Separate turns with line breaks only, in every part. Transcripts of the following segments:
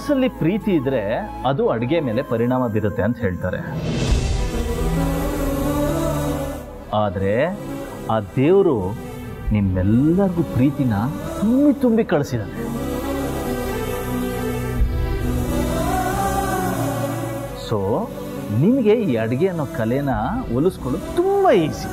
ಮನಸ್ಸಲ್ಲಿ ಪ್ರೀತಿ ಇದ್ರೆ ಅದು ಅಡುಗೆ ಮೇಲೆ ಪರಿಣಾಮ ಬೀರುತ್ತೆ ಅಂತ ಹೇಳ್ತಾರೆ. ಆದರೆ ಆ ದೇವರು ನಿಮ್ಮೆಲ್ಲರಿಗೂ ಪ್ರೀತಿನ ತುಂಬಿ ತುಂಬಿ ಕಳಿಸಿದ್ದಾನೆ. ಸೊ ನಿಮಗೆ ಈ ಅಡುಗೆ ಅನ್ನೋ ಕಲೆನ ಒಲಿಸ್ಕೊಳ್ಳೋದು ತುಂಬ ಈಸಿ.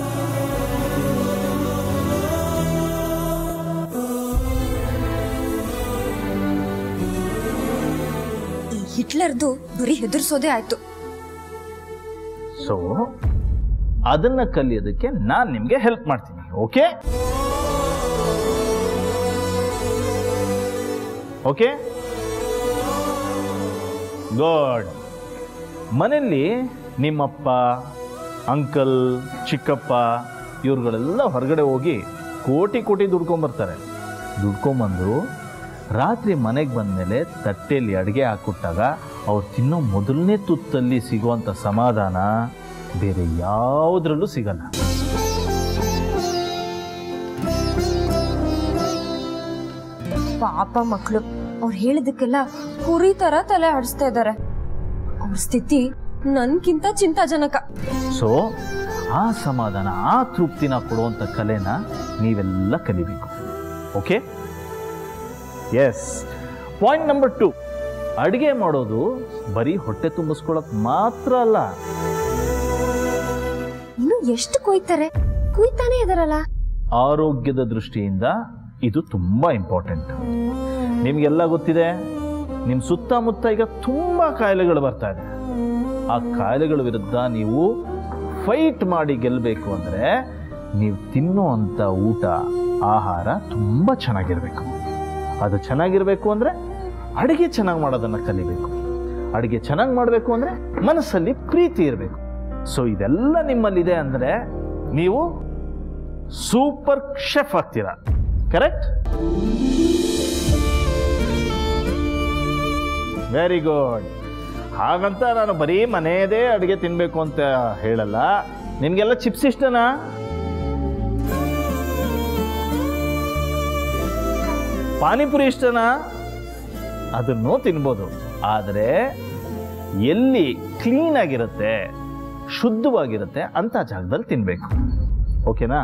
ಹಿಟ್ಲರ್ದು ಬರೀ ಹೆದರ್ಸೋದೇ ಆಯ್ತು.
ಸೊ ಅದನ್ನ ಕಲಿಯೋದಕ್ಕೆ ನಾನು ನಿಮಗೆ ಹೆಲ್ಪ್ ಮಾಡ್ತೀನಿ. Okay okay good. ಮನೆಯಲ್ಲಿ ನಿಮ್ಮಪ್ಪ, ಅಂಕಲ್, ಚಿಕ್ಕಪ್ಪ ಇವ್ರುಗಳೆಲ್ಲ ಹೊರಗಡೆ ಹೋಗಿ ಕೋಟಿ ಕೋಟಿ ದುಡ್ಕೊಂಬರ್ತಾರೆ. ದುಡ್ಕೊಂಬಂದು ರಾತ್ರಿ ಮನೆಗೆ ಬಂದಮೇಲೆ ತಟ್ಟೆಯಲ್ಲಿ ಅಡುಗೆ ಹಾಕ್ಕೊಟ್ಟಾಗ ಅವ್ರು ತಿನ್ನೋ ಮೊದಲನೇ ತುತ್ತಲ್ಲಿ ಸಿಗುವಂಥ ಸಮಾಧಾನ ಬೇರೆ ಯಾವುದ್ರಲ್ಲೂ ಸಿಗಲ್ಲ.
ಪಾಪ ಮಕ್ಕಳು ಅವ್ರು ಹೇಳಿದಕ್ಕೆಲ್ಲ ಕುರಿ ತರ ತಲೆ ಆಡಿಸ್ತಾ ಇದ್ದಾರೆ. ಅವ್ರ ಸ್ಥಿತಿ ನನ್ಕಿಂತ ಚಿಂತಾಜನಕ.
ಸೊ ಆ ಸಮಾಧಾನ, ಆ ತೃಪ್ತಿನ ಕೊಡುವಂಥ ಕಲೆನ ನೀವೆಲ್ಲ ಕಲಿಬೇಕು. Okay yes. ಪಾಯಿಂಟ್ ನಂಬರ್ 2, ಅಡುಗೆ ಮಾಡೋದು ಬರೀ ಹೊಟ್ಟೆ ತುಂಬಿಸ್ಕೊಳಕ್ ಮಾತ್ರ ಅಲ್ಲ.
ಇನ್ನು ಎಷ್ಟು ಕುಯ್ತಾನೆ ಇದಾರಲ್ಲ.
ಆರೋಗ್ಯದ ದೃಷ್ಟಿಯಿಂದ ಇದು ತುಂಬಾ ಇಂಪಾರ್ಟೆಂಟ್. ನಿಮ್ಗೆಲ್ಲ ಗೊತ್ತಿದೆ, ನಿಮ್ಮ ಸುತ್ತಮುತ್ತ ಈಗ ತುಂಬಾ ಕಾಯಿಲೆಗಳು ಬರ್ತಾ ಇದೆ. ಆ ಕಾಯಿಲೆಗಳ ವಿರುದ್ಧ ನೀವು ಫೈಟ್ ಮಾಡಿ ಗೆಲ್ಲಬೇಕು ಅಂದರೆ ನೀವು ತಿನ್ನುವಂಥ ಊಟ, ಆಹಾರ ತುಂಬ ಚೆನ್ನಾಗಿರಬೇಕು. ಅದು ಚೆನ್ನಾಗಿರಬೇಕು ಅಂದರೆ ಅಡುಗೆ ಚೆನ್ನಾಗಿ ಮಾಡೋದನ್ನು ಕಲಿಬೇಕು. ಅಡುಗೆ ಚೆನ್ನಾಗಿ ಮಾಡಬೇಕು ಅಂದರೆ ಮನಸ್ಸಲ್ಲಿ ಪ್ರೀತಿ ಇರಬೇಕು. ಸೊ ಇದೆಲ್ಲ ನಿಮ್ಮಲ್ಲಿದೆ ಅಂದರೆ ನೀವು ಸೂಪರ್ ಶೆಫ್ ಆಗ್ತೀರಾ. ಕರೆಕ್ಟ್? Very good. ಹಾಗಂತ ನಾನು ಬರೀ ಮನೆಯದೇ ಅಡುಗೆ ತಿನ್ನಬೇಕು ಅಂತ ಹೇಳಲ್ಲ. ನಿಮಗೆಲ್ಲ ಚಿಪ್ಸ್ ಇಷ್ಟನಾ? ಪಾನಿಪುರಿ ಇಷ್ಟನಾ? ಅದನ್ನು ತಿನ್ಬೋದು. ಆದರೆ ಎಲ್ಲಿ ಕ್ಲೀನ್ ಆಗಿರುತ್ತೆ, ಶುದ್ಧವಾಗಿರುತ್ತೆ ಅಂತ ಜಾಗದಲ್ಲಿ ತಿನ್ನಬೇಕು. ಓಕೆನಾ?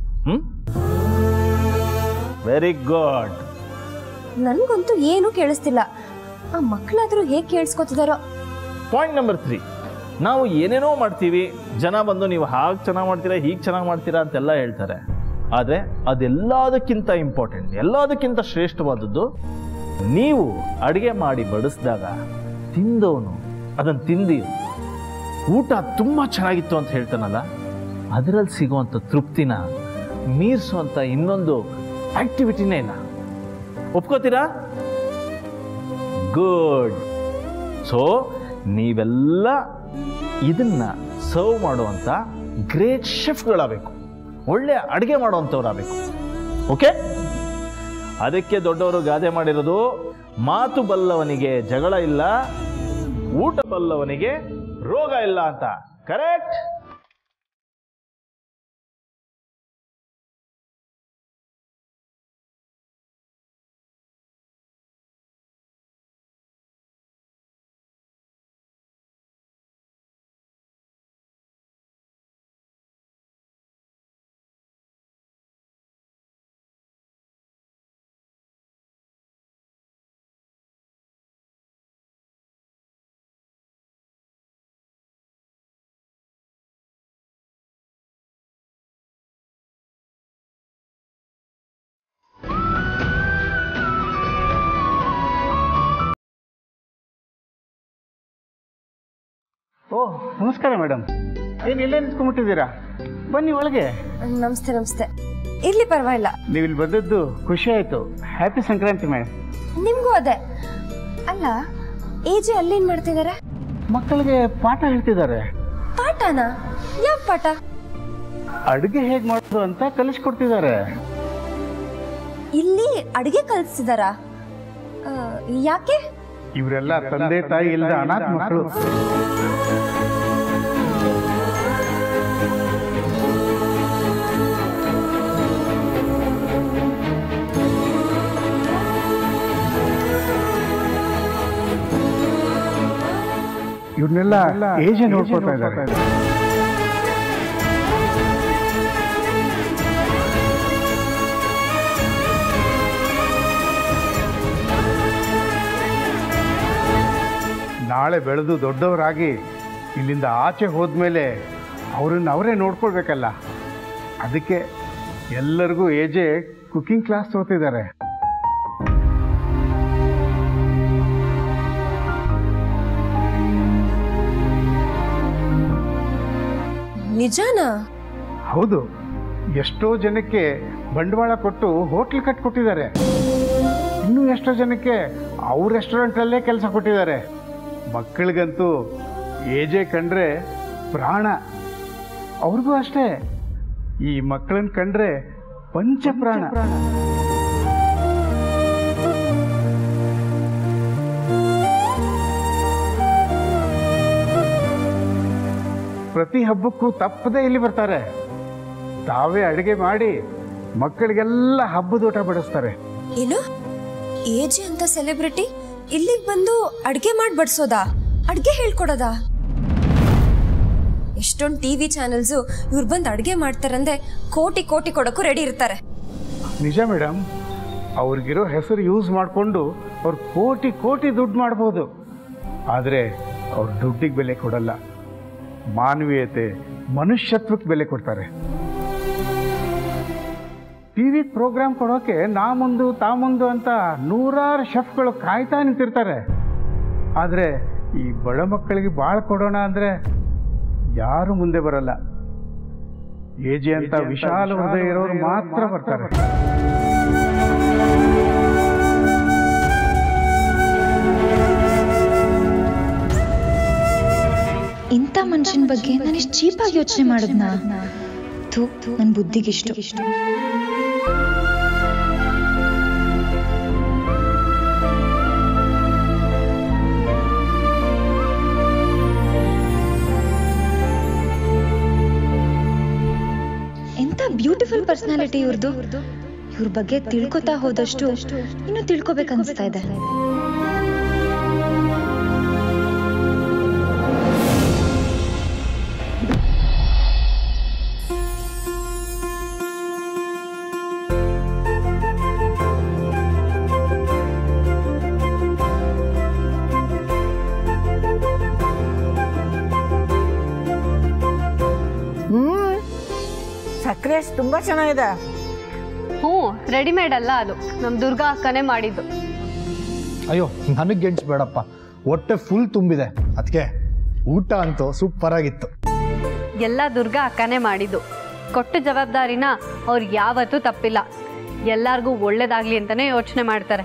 Very good.
ನನ್ಗಂತೂ ಏನು ಕೇಳಿಸ್ತಿಲ್ಲ. ಆ ಮಕ್ಕಳಾದ್ರೂ ಹೇಗೆ ಕೇಳಿಸ್ಕೊತಿದಾರೋ.
ಪಾಯಿಂಟ್ ನಂಬರ್ 3, ನಾವು ಏನೇನೋ ಮಾಡ್ತೀವಿ, ಜನ ಬಂದು ನೀವು ಹಾಗೆ ಚೆನ್ನಾಗಿ ಮಾಡ್ತೀರಾ, ಹೀಗೆ ಚೆನ್ನಾಗಿ ಮಾಡ್ತೀರಾ ಅಂತೆಲ್ಲ ಹೇಳ್ತಾರೆ. ಆದರೆ ಅದೆಲ್ಲದಕ್ಕಿಂತ ಇಂಪಾರ್ಟೆಂಟ್, ಎಲ್ಲದಕ್ಕಿಂತ ಶ್ರೇಷ್ಠವಾದದ್ದು, ನೀವು ಅಡುಗೆ ಮಾಡಿ ಬಡಿಸಿದಾಗ ತಿಂದವನು ಅದನ್ನು ತಿಂದು ಊಟ ತುಂಬ ಚೆನ್ನಾಗಿತ್ತು ಅಂತ ಹೇಳ್ತಾನಲ್ಲ, ಅದರಲ್ಲಿ ಸಿಗುವಂಥ ತೃಪ್ತಿನ ಮೀರಿಸುವಂಥ ಇನ್ನೊಂದು ಆಕ್ಟಿವಿಟಿನೇ ಇಲ್ಲ. ಒಪ್ಕೋತೀರಾ? ಗುಡ್. ಸೊ ನೀವೆಲ್ಲ ಇದನ್ನ ಸರ್ವ್ ಮಾಡುವಂಥ ಗ್ರೇಟ್ ಶೆಫ್ಗಳಾಗಬೇಕು, ಒಳ್ಳೆ ಅಡುಗೆ ಮಾಡುವಂಥವ್ರಾಗಬೇಕು. ಓಕೆ? ಅದಕ್ಕೆ ದೊಡ್ಡವರು ಗಾದೆ ಮಾಡಿರೋದು, ಮಾತು ಬಲ್ಲವನಿಗೆ ಜಗಳ ಇಲ್ಲ, ಊಟ ಬಲ್ಲವನಿಗೆ ರೋಗ ಇಲ್ಲ ಅಂತ. ಕರೆಕ್ಟ್?
ಓಹ್, ನಮಸ್ಕಾರ ಮೇಡಮ್. ಏನು ಇಲ್ಲೇ ನಿಂತ್ಕೊಂಡ್ಬಿಟ್ಟಿದ್ದೀರಾ? ಬನ್ನಿ ಒಳಗೆ.
ನಮಸ್ತೆ. ನಮಸ್ತೆ. ಇರ್ಲಿ, ಪರವಾಗಿಲ್ಲ.
ನೀವು ಇಲ್ಲಿ ಬಂದದ್ದು ಖುಷಿ ಆಯಿತು. Happy Sankranti madam.
ನಿಮ್ಗೂ ಅದೇ. ಅಲ್ಲ, ಏಜೆ ಅಲ್ಲೇನ್ ಮಾಡ್ತಿದ್ದಾರೆ?
ಮಕ್ಕಳಿಗೆ ಪಾಠ ಹೇಳ್ತಿದ್ದಾರೆ.
ಪಾಠನಾ? ಯಾವ ಪಾಠ?
ಅಡುಗೆ ಹೇಗೆ ಮಾಡೋದು ಅಂತ ಕಲಿಸ್ಕೊಡ್ತಿದ್ದಾರೆ.
ಇಲ್ಲಿ ಅಡುಗೆ ಕಲಿಸ್ತಿದಾರಾ? ಯಾಕೆ?
ಇವರೆಲ್ಲ ತಂದೆ ತಾಯಿ ಇಲ್ಲದ ಅನಾಥ ಮಕ್ಕಳು. ಇವ್ರನ್ನೆಲ್ಲ ಏಜೆ ನೋಡ್ಕೊಳ್ತಾ ಇದ್ದಾರೆ. ನಾಳೆ ಬೆಳೆದು ದೊಡ್ಡವರಾಗಿ ಇಲ್ಲಿಂದ ಆಚೆ ಹೋದ್ಮೇಲೆ ಅವರನ್ನು ಅವರೇ ನೋಡ್ಕೊಳ್ಬೇಕಲ್ಲ. ಅದಕ್ಕೆ ಎಲ್ಲರಿಗೂ ಏಜೆ ಕುಕಿಂಗ್ ಕ್ಲಾಸ್ ತಗೋತಿದ್ದಾರೆ.
ನಿಜಾನಾ?
ಹೌದು. ಎಷ್ಟೋ ಜನಕ್ಕೆ ಬಂಡವಾಳ ಕೊಟ್ಟು ಹೋಟ್ಲ್ ಕಟ್ಕೊಟ್ಟಿದ್ದಾರೆ. ಇನ್ನೂ ಎಷ್ಟೋ ಜನಕ್ಕೆ ಅವ್ರ ರೆಸ್ಟೋರೆಂಟಲ್ಲೇ ಕೆಲಸ ಕೊಟ್ಟಿದ್ದಾರೆ. ಮಕ್ಕಳಿಗಂತೂ ಏಜೆ ಕಂಡ್ರೆ ಪ್ರಾಣ. ಅವ್ರಿಗೂ ಅಷ್ಟೇ. ಈ ಮಕ್ಕಳನ್ನ ಕಂಡ್ರೆ ಪಂಚಪ್ರಾಣ. ಪ್ರತಿ ಹಬ್ಬಕ್ಕೂ ತಪ್ಪದೇ ಇಲ್ಲಿ ಬರ್ತಾರೆ. ತಾವೇ ಅಡುಗೆ ಮಾಡಿ ಮಕ್ಕಳಿಗೆಲ್ಲ ಹಬ್ಬದ ಊಟ ಬಡಿಸ್ತಾರೆ.
ಏನು, ಏಜೆ ಅಂತ ಸೆಲೆಬ್ರಿಟಿ ಇಲ್ಲಿಗೆ ಬಂದು ಅಡ್ಗೆ ಮಾಡಿ ಬಡಿಸೋದಾ? ಅಡ್ಗೆ ಹೇಳ್ಕೊಡೋದಾ? ಎಷ್ಟೊಂದು ಟಿವಿ ಚಾನೆಲ್ಸು ಇವ್ರು ಬಂದು ಅಡ್ಗೆ ಮಾಡ್ತಾರಂದ್ರೆ ಕೋಟಿ ಕೋಟಿ ಕೊಡೋಕ್ಕೂ ರೆಡಿ ಇರ್ತಾರೆ.
ನಿಜ ಮೇಡಮ್. ಅವ್ರಿಗಿರೋ ಹೆಸರು ಯೂಸ್ ಮಾಡಿಕೊಂಡು ಅವ್ರು ಕೋಟಿ ಕೋಟಿ ದುಡ್ಡು ಮಾಡ್ಬೋದು. ಆದರೆ ಅವ್ರ ದುಡ್ಡಿಗೆ ಬೆಲೆ ಕೊಡಲ್ಲ. ಮಾನವೀಯತೆ, ಮನುಷ್ಯತ್ವಕ್ಕೆ ಬೆಲೆ ಕೊಡ್ತಾರೆ. ಟಿವಿ ಪ್ರೋಗ್ರಾಮ್ ಕೊಡೋಕೆ ನಾ ಮುಂದು ತಾ ಮುಂದು ಅಂತ ನೂರಾರು ಶೆಫ್ಗಳು ಕಾಯ್ತಾ ನಿಂತಿರ್ತಾರೆ. ಆದರೆ ಈ ಬಡ ಮಕ್ಕಳಿಗೆ ಭಾಳ ಕೊಡೋಣ ಅಂದರೆ ಯಾರು ಮುಂದೆ ಬರಲ್ಲ. ಏಜೆ ಅಂತ ವಿಶಾಲ ಹೃದಯ ಇರೋರು ಮಾತ್ರ ಬರ್ತಾರೆ.
ಇಂಥ ಮನುಷ್ಯನ ಬಗ್ಗೆ ನಾನು ಇಷ್ಟು ಚೀಪಾಗಿ ಯೋಚನೆ ಮಾಡಿದ್ನ? ನನ್ನ ಬುದ್ಧಿಗಿಷ್ಟು. ಎಂತ ಬ್ಯೂಟಿಫುಲ್ ಪರ್ಸನಾಲಿಟಿ ಇವ್ರದ್ದು. ಇವ್ರ ಬಗ್ಗೆ ತಿಳ್ಕೊತಾ ಹೋದಷ್ಟು ಇನ್ನು ತಿಳ್ಕೊಬೇಕನ್ನಿಸ್ತಾ ಇದೆ.
ಸಕ್ಕರೆ ತುಂಬಾ ಚೆನ್ನಾಗಿದೆ.
ರೆಡಿಮೇಡ್ ಅಲ್ಲ, ಅದು ನಮ್ಮ ದುರ್ಗಾ ಅಕ್ಕನೇ ಮಾಡಿದ್ದು.
ಅಯ್ಯೋ, ನನಗೆ ಗೆಣಿಸ್ಬೇಡಪ್ಪ, ಹೊಟ್ಟೆ ಫುಲ್ ತುಂಬಿದೆ. ಅದಕ್ಕೆ ಊಟ ಅಂತೂ ಸೂಪರ್ ಆಗಿತ್ತು.
ಎಲ್ಲ ದುರ್ಗಾ ಅಕ್ಕನೇ ಮಾಡಿದ್ದು. ಕೊಟ್ಟ ಜವಾಬ್ದಾರಿನ ಅವ್ರು ಯಾವತ್ತೂ ತಪ್ಪಿಲ್ಲ. ಎಲ್ಲಾರ್ಗೂ ಒಳ್ಳೇದಾಗ್ಲಿ ಅಂತಾನೆ ಯೋಚನೆ ಮಾಡ್ತಾರೆ.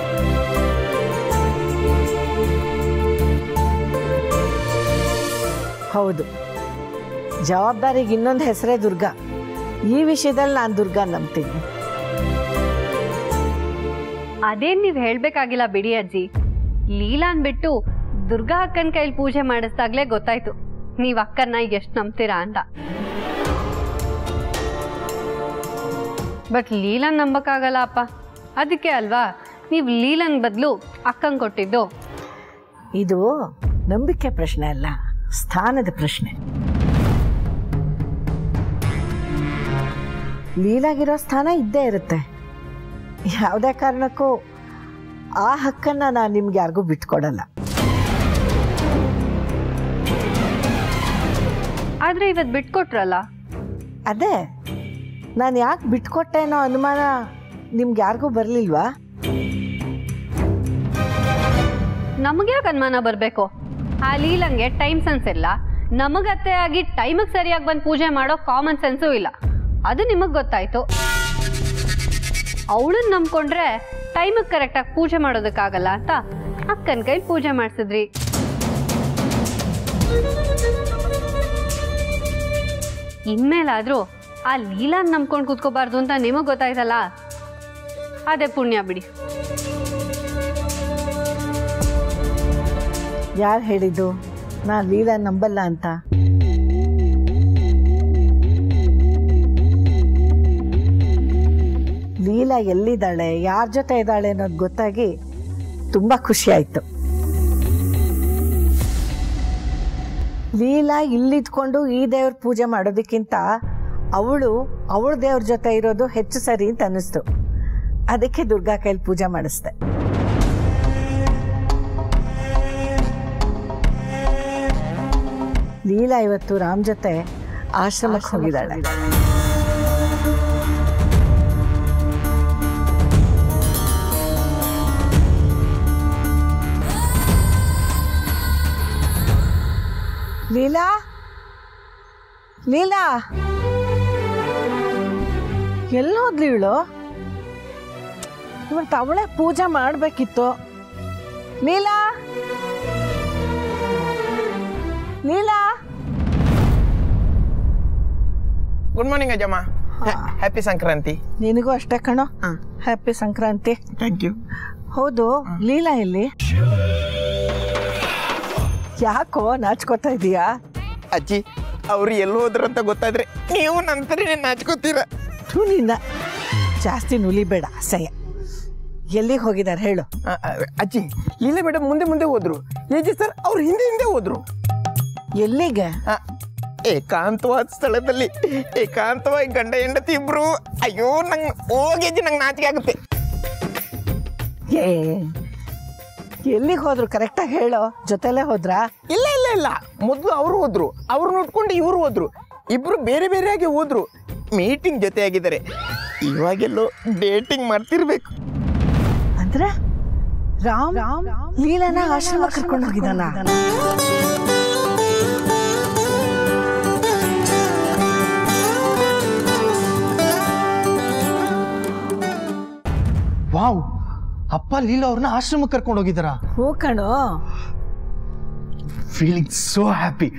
ಹೌದು, ಜವಾಬ್ದಾರಿಗೆ ಇನ್ನೊಂದು ಹೆಸರೇ ದುರ್ಗಾ. ಈ ವಿಷಯದಲ್ಲಿ ನಾನು ದುರ್ಗಾ ನಂಬ್ತೀನಿ.
ಅದೇನ್ ನೀವ್ ಹೇಳ್ಬೇಕಾಗಿಲ್ಲ ಬಿಡಿ ಅಜ್ಜಿ. ಲೀಲಾನ್ ಬಿಟ್ಟು ದುರ್ಗಾ ಅಕ್ಕನ ಕೈಲಿ ಪೂಜೆ ಮಾಡಿಸ್ದಾಗ್ಲೇ ಗೊತ್ತಾಯ್ತು ನೀವ್ ಅಕ್ಕನ್ನ ಎಷ್ಟು ನಂಬ್ತೀರಾ ಅಂತ. ಬಟ್ ಲೀಲಾನ್ ನಂಬಕ್ಕಾಗಲ್ಲ ಅಪ್ಪ. ಅದಕ್ಕೆ ಅಲ್ವಾ ನೀವ್ ಲೀಲನ್ ಬದಲು ಅಕ್ಕಂಗ್ ಕೊಟ್ಟಿದ್ದು.
ಇದು ನಂಬಿಕೆ ಪ್ರಶ್ನೆ ಅಲ್ಲ, ಸ್ಥಾನದ ಪ್ರಶ್ನೆ. ಲೀಲಾಗಿರೋ ಸ್ಥಾನ ಇದ್ದೇ ಇರುತ್ತೆ. ಯಾವುದೇ ಕಾರಣಕ್ಕೂ ಆ ಹಕ್ಕನ್ನು ನಾನು ನಿಮ್ಗೆ ಯಾರಿಗೂ ಬಿಟ್ಕೊಡಲ್ಲ.
ಆದ್ರೆ ಇವತ್ತು ಬಿಟ್ಕೊಟ್ರಲ್ಲ.
ಅದೇ, ನಾನು ಯಾಕೆ ಬಿಟ್ಕೊಟ್ಟೆ ಅನ್ನೋ ಅನುಮಾನ ನಿಮ್ಗೆ ಯಾರಿಗೂ ಬರಲಿಲ್ವಾ?
ನಮಗೆ ಯಾಕೆ ಅನುಮಾನ ಬರಬೇಕು? ಆ ಲೀಲಂಗೆ ಟೈಮ್ ಸೆನ್ಸ್ ಇಲ್ಲ. ನಮಗತ್ತೆ ಆಗಿ ಟೈಮಿಗೆ ಸರಿಯಾಗಿ ಬಂದು ಪೂಜೆ ಮಾಡೋ ಕಾಮನ್ ಸೆನ್ಸು ಇಲ್ಲ. ಅದು ನಿಮಗೆ ಗೊತ್ತಾಯ್ತು. ಅವಳನ್ನ ನಂಬ್ಕೊಂಡ್ರೆ ಟೈಮಿಗೆ ಕರೆಕ್ಟಾಗಿ ಪೂಜೆ ಮಾಡೋದಕ್ಕಾಗಲ್ಲ ಅಂತ ಅಕ್ಕನ ಕೈ ಪೂಜೆ ಮಾಡಿಸಿದ್ರಿ. ಇನ್ಮೇಲಾದ್ರೂ ಆ ಲೀಲಾನ್ ನಂಬ್ಕೊಂಡು ಕೂತ್ಕೋಬಾರ್ದು ಅಂತ ನಿಮಗೆ ಗೊತ್ತಾಯ್ತಲ್ಲ, ಅದೇ ಪುಣ್ಯ ಬಿಡಿ.
ಯಾರು ಹೇಳಿದ್ದು ನಾನು ಲೀಲಾ ನಂಬಲ್ಲ ಅಂತ? ಲೀಲಾ ಎಲ್ಲಿದ್ದಾಳೆ, ಯಾರ ಜೊತೆ ಇದ್ದಾಳೆ ಅನ್ನೋದು ಗೊತ್ತಾಗಿ ತುಂಬ ಖುಷಿ ಆಯಿತು. ಲೀಲಾ ಇಲ್ಲಿದ್ಕೊಂಡು ಈ ದೇವ್ರ ಪೂಜೆ ಮಾಡೋದಕ್ಕಿಂತ ಅವಳ ದೇವ್ರ ಜೊತೆ ಇರೋದು ಹೆಚ್ಚು ಸರಿ ಅಂತ ಅನ್ನಿಸ್ತು. ಅದಕ್ಕೆ ದುರ್ಗಾ ಕೈಲಿ ಪೂಜೆ ಮಾಡಿಸ್ದೆ. ಲೀಲಾ ಇವತ್ತು ರಾಮ್ ಜೊತೆ ಆಶ್ರಮಕ್ಕೆ ಹೋಗಿದ್ದಾಳೆ. ಲೀಲಾ ಲೀಲಾ ಎಲ್ಲೋದ್ಲಿ ಇವಳು? ಇವತ್ತು ಅವಳೇ ಪೂಜೆ ಮಾಡಬೇಕಿತ್ತು. ಲೀಲಾ ಲೀಲಾ
ಗುಡ್ ಮಾರ್ನಿಂಗ್ ಅಜ್ಜಮ್ಮ. ಹ್ಯಾಪಿ ಸಂಕ್ರಾಂತಿ.
ನಿನಗೂ ಅಷ್ಟೇ ಕಣೋ. ಹ್ಯಾಪಿ ಸಂಕ್ರಾಂತಿ.
Thank you.
ಹೌದು, ಲೀಲಾ ಎಲ್ಲಿ? ಯಾಕೋ ನಾಚ್ಕೋತಾ ಇದೀಯಾ?
ಅಜ್ಜಿ, ಅವ್ರು ಎಲ್ಲಿ ಹೋದ್ರಂತ ಗೊತ್ತಾದ್ರೆ ನೀವು ನಂತರನೇ ನಾಚ್ಕೋತೀರ.
ನಿನ್ನ ಜಾಸ್ತಿ ನುಲಿಬೇಡ, ಅಸಹ್ಯ. ಎಲ್ಲಿಗೆ ಹೋಗಿದ್ದಾರೆ ಹೇಳು?
ಅಜ್ಜಿ, ಲೀಲಾ ಮೇಡಮ್ ಮುಂದೆ ಮುಂದೆ ಹೋದ್ರು. ಏಜಿ ಸರ್ ಅವ್ರು ಹಿಂದೆ ಹಿಂದೆ ಹೋದ್ರು.
ಎಲ್ಲಿಗೆ?
ಏಕಾಂತವಾದ ಸ್ಥಳದಲ್ಲಿ ಏಕಾಂತವಾಗಿ ಗಂಡ ಹೆಂಡತಿ ಇಬ್ರು. ಅಯ್ಯೋ, ನಂಗೆ ಹೋಗಿ ನಂಗೆ ನಾಚಿಕೆ ಆಗುತ್ತೆ.
ಎಲ್ಲಿಗೆ ಹೋದ್ರು ಕರೆಕ್ಟಾಗಿ ಹೇಳೋ. ಜೊತೆಲೇ ಹೋದ್ರಾ?
ಇಲ್ಲ ಇಲ್ಲ ಇಲ್ಲ, ಮೊದಲು ಅವರು ಹೋದ್ರು, ಅವ್ರು ನೋಡ್ಕೊಂಡು ಇವ್ರು ಹೋದ್ರು. ಇಬ್ರು ಬೇರೆ ಬೇರೆಯಾಗಿ ಹೋದ್ರು. ಮೀಟಿಂಗ್ ಜೊತೆ ಆಗಿದ್ದಾರೆ. ಇವಾಗೆಲ್ಲೋ ಡೇಟಿಂಗ್ ಮಾಡ್ತಿರ್ಬೇಕು.
ಅಂದ್ರೆ ರಾಮ್ ಲೀಲಾನ ಆಶ್ರಮ ಕರ್ಕೊಂಡು ಹೋಗಿದ್ದಾನ?
ವಾವ್, ಅಪ್ಪ ಲೀಲಾ ಅವ್ರನ್ನ ಆಶ್ರಮಕ್ಕೆ ಕರ್ಕೊಂಡು ಹೋಗಿದ್ದಾರಾ?
ಹೋ ಕಣೋ.
Feeling so happy.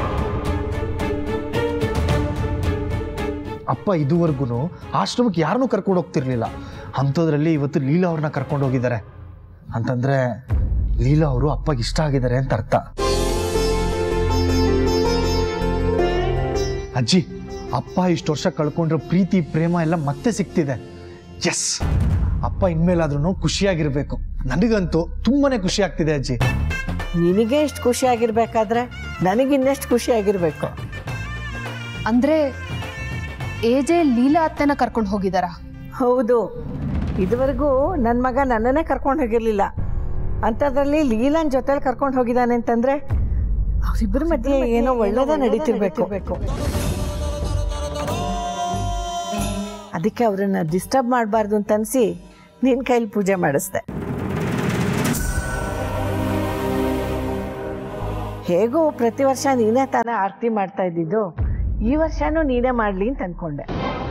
ಅಪ್ಪ ಇದುವರೆಗೂ ಆಶ್ರಮಕ್ಕೆ ಯಾರನ್ನೂ ಕರ್ಕೊಂಡು ಹೋಗ್ತಿರ್ಲಿಲ್ಲ. ಅಂಥದ್ರಲ್ಲಿ ಇವತ್ತು ಲೀಲಾ ಅವ್ರನ್ನ ಕರ್ಕೊಂಡು ಹೋಗಿದ್ದಾರೆ ಅಂತಂದ್ರೆ ಲೀಲಾ ಅವರು ಅಪ್ಪಗೆ ಇಷ್ಟ ಆಗಿದ್ದಾರೆ ಅಂತ ಅರ್ಥ. ಅಜ್ಜಿ, ಅಪ್ಪ ಇಷ್ಟು ವರ್ಷ ಕಳ್ಕೊಂಡ್ರೆ ಪ್ರೀತಿ ಪ್ರೇಮ ಎಲ್ಲ ಮತ್ತೆ ಸಿಗ್ತಿದೆ. ಎಸ್, ಅಪ್ಪ ಇನ್ಮೇಲಾದ್ರೂ ಖುಷಿಯಾಗಿರ್ಬೇಕು. ನನಗಂತೂ ತುಂಬಾನೇ ಖುಷಿ ಆಗ್ತಿದೆ ಅಜ್ಜಿ.
ನಿನಗೆ ಎಷ್ಟು ಖುಷಿ ಆಗಿರ್ಬೇಕಾದ್ರೆ ನನಗಿನ್ನೆಷ್ಟು ಖುಷಿ ಆಗಿರ್ಬೇಕು.
ಅಂದ್ರೆ ಏಜೆ ಲೀಲಾ ಅತ್ತೆನ ಕರ್ಕೊಂಡು ಹೋಗಿದಾರಾ?
ಹೌದು. ಇದುವರೆಗೂ ನನ್ನ ಮಗ ನನ್ನನ್ನೇ ಕರ್ಕೊಂಡು ಹೋಗಿರ್ಲಿಲ್ಲ. ಅಂಥದ್ರಲ್ಲಿ ಲೀಲಾನ್ ಜೊತೆಲಿ ಕರ್ಕೊಂಡು ಹೋಗಿದ್ದಾನೆ ಅಂತಂದ್ರೆ ಅವರಿಬ್ಬರ ಮಧ್ಯೆ ಏನೋ ಒಳ್ಳೇದ ನಡೀತಿರ್ಬೇಕು. ಅದಕ್ಕೆ ಅವ್ರನ್ನ ಡಿಸ್ಟರ್ಬ್ ಮಾಡಬಾರ್ದು ಅಂತ ಅನ್ಸಿ ನಿನ್ನ ಕೈಲಿ ಪೂಜೆ ಮಾಡಿಸ್ದೆ. ಹೇಗೂ ಪ್ರತಿ ವರ್ಷ ನೀನೇ ತಾನೇ ಆರತಿ ಮಾಡ್ತಾ ಇದ್ದಿದ್ದು, ಈ ವರ್ಷನೂ ನೀನೇ ಮಾಡಲಿ ಅಂತ ಅಂದ್ಕೊಂಡೆ.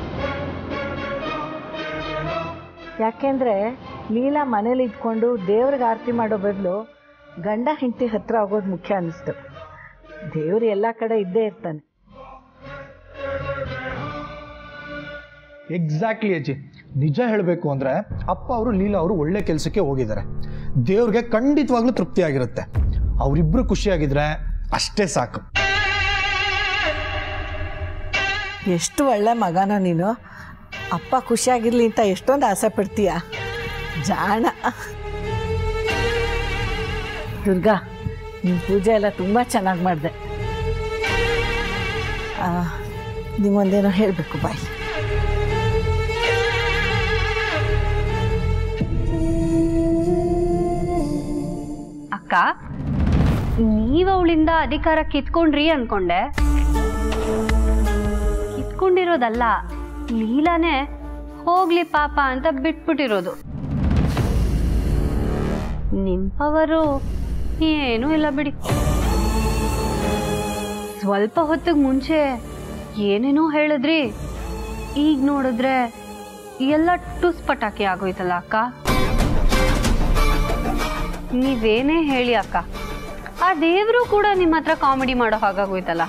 ಯಾಕೆಂದರೆ ಲೀಲಾ ಮನೇಲಿ ಇದ್ಕೊಂಡು ದೇವ್ರಿಗೆ ಆರತಿ ಮಾಡೋ ಬದಲು ಗಂಡ ಹೆಂಡತಿ ಹತ್ರ ಆಗೋದು ಮುಖ್ಯ ಅನ್ನಿಸ್ತು. ದೇವ್ರು ಎಲ್ಲ ಕಡೆ ಇದ್ದೇ ಇರ್ತಾನೆ.
ಎಕ್ಸಾಕ್ಟ್ಲಿ ಅಜ್ಜಿ. ನಿಜ ಹೇಳಬೇಕು ಅಂದ್ರೆ ಅಪ್ಪ ಅವರು ಲೀಲಾ ಅವರು ಒಳ್ಳೆ ಕೆಲಸಕ್ಕೆ ಹೋಗಿದ್ದಾರೆ. ದೇವ್ರಿಗೆ ಖಂಡಿತವಾಗ್ಲೂ ತೃಪ್ತಿ ಆಗಿರುತ್ತೆ. ಅವರಿಬ್ರು ಖುಷಿಯಾಗಿದ್ರೆ ಅಷ್ಟೇ ಸಾಕು.
ಎಷ್ಟು ಒಳ್ಳೆ ಮಗನ ನೀನು. ಅಪ್ಪ ಖುಷಿಯಾಗಿರ್ಲಿ ಅಂತ ಎಷ್ಟೊಂದು ಆಸೆ ಪಡ್ತೀಯ. ಜಾಣ. ದುರ್ಗಾ, ನಿನ್ನ ಪೂಜೆ ಎಲ್ಲ ತುಂಬ ಚೆನ್ನಾಗಿ ಮಾಡಿದೆ. ನಿಮ್ಮೊಂದೇನೋ ಹೇಳಬೇಕು ಬಾಯ್.
ಅಕ್ಕ, ನೀವು ಅವಳಿಂದ ಅಧಿಕಾರ ಕಿತ್ಕೊಂಡ್ರಿ ಅನ್ಕೊಂಡೆ. ಕಿತ್ಕೊಂಡಿರೋದಲ್ಲ, ಲೀಲಾನೇ ಹೋಗ್ಲಿ ಪಾಪ ಅಂತ ಬಿಟ್ಬಿಟ್ಟಿರೋದು. ನಿಂಪವರು ಏನೂ ಇಲ್ಲ ಬಿಡಿ. ಸ್ವಲ್ಪ ಹೊತ್ತಿಗೆ ಮುಂಚೆ ಏನೇನೋ ಹೇಳಿದ್ರಿ, ಈಗ ನೋಡಿದ್ರೆ ಎಲ್ಲ ಟುಸ್ ಪಟಾಕಿ ಆಗೋಯ್ತಲ್ಲ ಅಕ್ಕ. ನೀವೇನೇ ಹೇಳಿ ಅಕ್ಕ, ಆ ದೇವರು ಕೂಡ ನಿಮ್ಮ ಹತ್ರ ಕಾಮಿಡಿ ಮಾಡೋ ಹಾಗಾಗೋಯ್ತಲ್ಲ.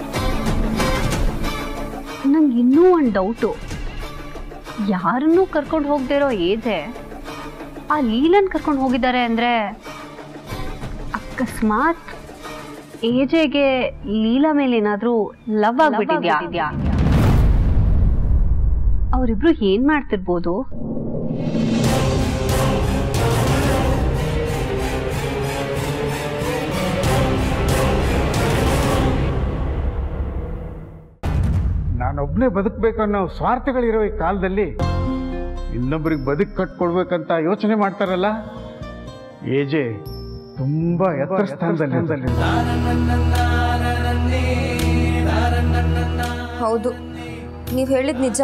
ನಂಗೆ ಇನ್ನೂ ಒಂದು ಡೌಟು, ಯಾರನ್ನೂ ಕರ್ಕೊಂಡು ಹೋಗದೆ ಇರೋ ಏಜೆ ಆ ಲೀಲನ್ ಕರ್ಕೊಂಡು ಹೋಗಿದ್ದಾರೆ ಅಂದ್ರೆ ಅಕಸ್ಮಾತ್ ಏಜೆಗೆ ಲೀಲಾ ಮೇಲೆ ಏನಾದ್ರೂ ಲವ್ ಆಗ್ಬಿಟ್ಟಿದ್ಯಾ? ಅವರಿಬ್ರು ಏನ್ ಮಾಡ್ತಿರ್ಬೋದು?
ನಾನೊಬ್ಬನೇ ಬದುಕಬೇಕನ್ನೋ ಸ್ವಾರ್ಥಗಳಿರೋ ಈ ಕಾಲದಲ್ಲಿ ಇನ್ನೊಬ್ಬರಿಗೆ ಬದುಕು ಕಟ್ಕೊಡ್ಬೇಕಂತ ಯೋಚನೆ ಮಾಡ್ತಾರಲ್ಲ, ಏಜೆ ತುಂಬ ಎತ್ತರ ಸ್ಥಾನದಲ್ಲಿ.
ಹೌದು, ನೀವು ಹೇಳಿದ ನಿಜ.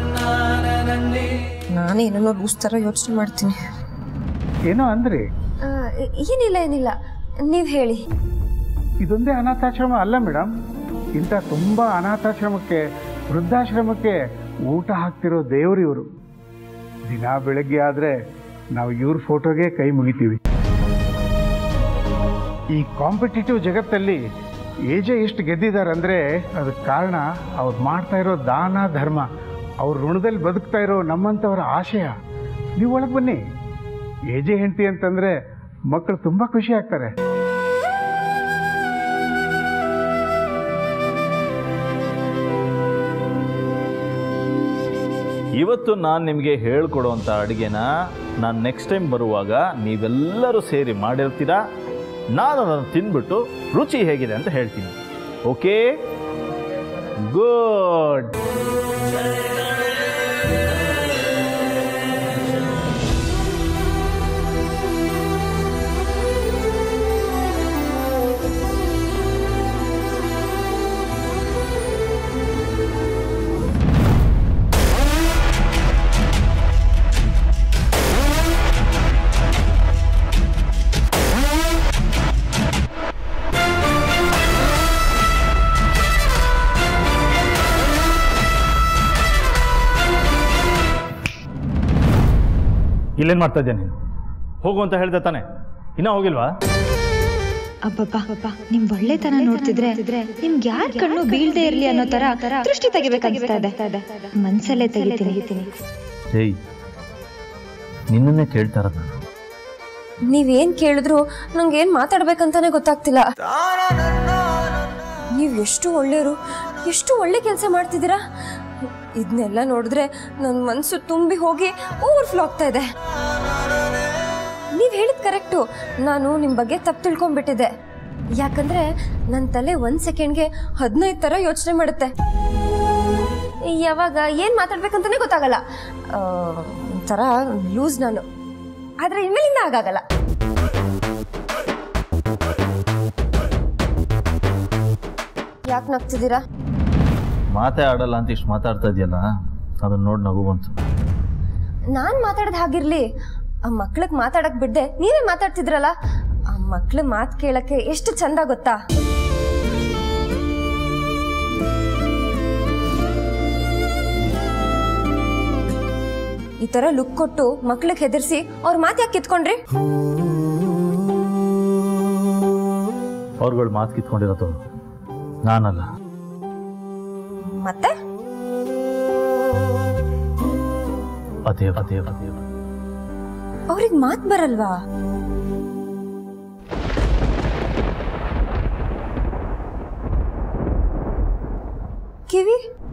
ನಾನೇನೋ ಲೂಸ್ ಥರ ಯೋಚನೆ ಮಾಡ್ತೀನಿ.
ಏನೋ ಅಂದ್ರೆ
ಏನಿಲ್ಲ, ನೀವು ಹೇಳಿ.
ಇದೊಂದೇ ಅನಾಥಾಶ್ರಮ ಅಲ್ಲ ಮೇಡಮ್, ಇಂಥ ತುಂಬ ಅನಾಥಾಶ್ರಮಕ್ಕೆ, ವೃದ್ಧಾಶ್ರಮಕ್ಕೆ ಊಟ ಹಾಕ್ತಿರೋ ದೇವರು ಇವರು. ದಿನ ಬೆಳಗ್ಗೆ ಆದರೆ ನಾವು ಇವ್ರ ಫೋಟೋಗೆ ಕೈ ಮುಗಿತೀವಿ. ಈ ಕಾಂಪಿಟೇಟಿವ್ ಜಗತ್ತಲ್ಲಿ ಏಜೆ ಎಷ್ಟು ಗೆದ್ದಿದ್ದಾರೆ ಅಂದರೆ ಅದಕ್ಕೆ ಕಾರಣ ಅವ್ರು ಮಾಡ್ತಾ ಇರೋ ದಾನ ಧರ್ಮ, ಅವ್ರ ಋಣದಲ್ಲಿ ಬದುಕ್ತಾ ಇರೋ ನಮ್ಮಂಥವರ ಆಶಯ. ನೀವು ಒಳಗೆ ಬನ್ನಿ. ಏಜೆ ಹೆಂಡತಿ ಅಂತಂದರೆ ಮಕ್ಕಳು ತುಂಬ ಖುಷಿ ಆಗ್ತಾರೆ.
ಇವತ್ತು ನಾನು ನಿಮಗೆ ಹೇಳ್ಕೊಡುವಂಥ ಅಡುಗೆನ ನಾನು ನೆಕ್ಸ್ಟ್ ಟೈಮ್ ಬರುವಾಗ ನೀವೆಲ್ಲರೂ ಸೇರಿ ಮಾಡಿರ್ತೀರಾ. ನಾನು ಅದನ್ನು ತಿಂದ್ಬಿಟ್ಟು ರುಚಿ ಹೇಗಿದೆ ಅಂತ ಹೇಳ್ತೀನಿ. Okay, good. ಇಲ್ಲೇನು ಮಾಡ್ತಾ ಇದ್ಯಾ ನೀನು? ಹೋಗು ಅಂತ ಹೇಳ್ದೆ ತಾನೆ, ಇನ್ನೂ ಹೋಗಿಲ್ವಾ?
ಅಬ್ಬಬ್ಬಾ, ನಿಮ್ ಒಳ್ಳೆತನ ನೋಡ್ತಿದ್ರೆ ನಿಮ್ಗೆ ಯಾರ ಕಣ್ಣು ಬೀಳ್ದೆ ಇರ್ಲಿ ಅನ್ನೋ ತರ ದೃಷ್ಟಿ ತೆಗಿಬೇಕನ್ನಿಸ್ತಾ ಇದೆ. ಮನ್ಸಲ್ಲೇ ತೆಗಿತೀನಿ.
ಏಯ್, ನಿನ್ನನ್ನೇ ಕೇಳ್ತಾ ಇರೋದು ನಾನು.
ನೀವೇನ್ ಕೇಳಿದ್ರು ನಂಗೆ ಏನ್ ಮಾತಾಡ್ಬೇಕಂತಾನೆ ಗೊತ್ತಾಗ್ತಿಲ್ಲ. ನೀವು ಎಷ್ಟು ಒಳ್ಳೆಯವರು, ಎಷ್ಟು ಒಳ್ಳೆ ಕೆಲಸ ಮಾಡ್ತಿದ್ದೀರಾ. ಇದನ್ನೆಲ್ಲ ನೋಡಿದ್ರೆ ನನ್ನ ಮನಸ್ಸು ತುಂಬಿ ಹೋಗಿ ಓವರ್ಫ್ಲೋ ಆಗ್ತಾ ಇದೆ. ನೀವು ಹೇಳಿದ ಕರೆಕ್ಟು. ನಾನು ನಿಮ್ಮ ಬಗ್ಗೆ ತಪ್ಪು ತಿಳ್ಕೊಂಡ್ಬಿಟ್ಟಿದ್ದೆ. ಯಾಕಂದ್ರೆ ನನ್ನ ತಲೆ 1 ಸೆಕೆಂಡ್ಗೆ 15 ಥರ ಯೋಚನೆ ಮಾಡುತ್ತೆ. ಯಾವಾಗ ಏನು ಮಾತಾಡ್ಬೇಕಂತಾನೆ ಗೊತ್ತಾಗಲ್ಲ. ಒಂಥರ ಲೂಸ್ ನಾನು. ಆದರೆ ಇನ್ಮೇಲಿಂದ ಆಗಾಗಲ್ಲ. ಯಾಕೆ ನಗ್ತಿದ್ದೀರಾ?
ಮಾತೇ ಆಡಲ್ಲ ಅಂತ ಇಷ್ಟು ಮಾತಾಡ್ತಾ ಇದೆಯಲ್ಲ, ಅದನ್ನ ನೋಡಿ ನಗು ಬಂತು.
ನಾನು ಮಾತಾಡೋದು ಹಾಗಿರ್ಲಿ, ಆ ಮಕ್ಳಿಗೆ ಮಾತಾಡಕ್ ಬಿಡ್ದೆ ನೀವೇ ಮಾತಾಡ್ತಿದ್ರಲ್ಲ. ಆ ಮಕ್ಳು ಮಾತು ಕೇಳಕ್ಕೆ ಎಷ್ಟು ಚಂದ ಗೊತ್ತಾ. ಈ ತರ ಲುಕ್ ಕೊಟ್ಟು ಮಕ್ಳಿಗೆ ಹೆದರ್ಸಿ ಅವ್ರ ಮಾತು ಯಾಕೆ ಕಿತ್ಕೊಂಡ್ರಿ?
ಅವ್ರುಗಳು ಮಾತು ಕಿತ್ಕೊಂಡಿರೋದು ನಾನಲ್ಲ.
ಮತ್ತೆ
ಅದೇ
ಅವ್ರಿಗೆ ಮಾತು ಬರಲ್ವಾ? ಕಿವಿ